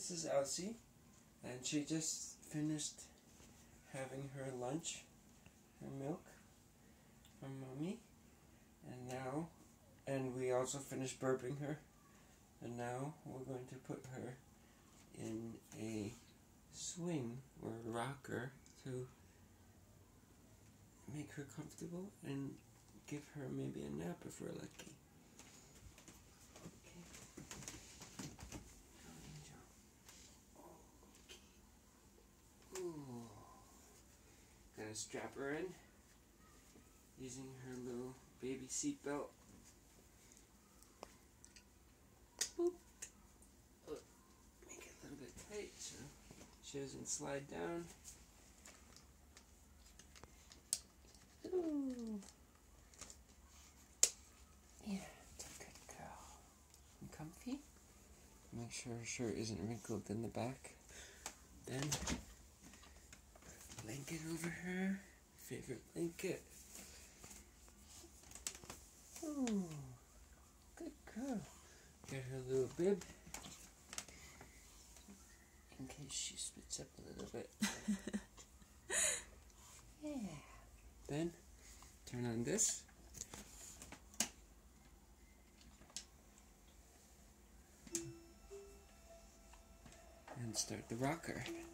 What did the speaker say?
This is Elsie, and she just finished having her lunch, her milk from Mommy, and we also finished burping her, and now we're going to put her in a swing or rocker to make her comfortable and give her maybe a nap if we're lucky. Gonna strap her in using her little baby seat belt. Boop. Make it a little bit tight so she doesn't slide down. Ooh. Yeah, it's a good girl. And comfy. Make sure her shirt isn't wrinkled in the back. Then blanket over her, favorite blanket. Ooh, good girl. Get her little bib in case she spits up a little bit. Yeah. Then turn on this. And start the rocker.